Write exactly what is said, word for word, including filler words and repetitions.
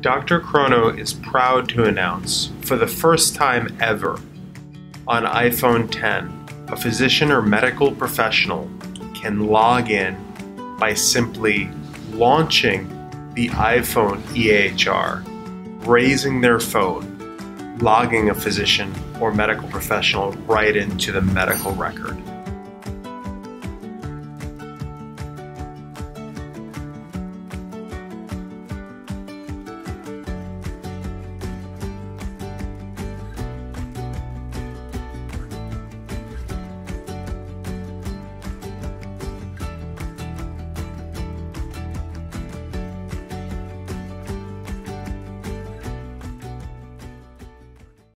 DrChrono is proud to announce, for the first time ever, on iPhone ten, a physician or medical professional can log in by simply launching the iPhone E H R, raising their phone, logging a physician or medical professional right into the medical record.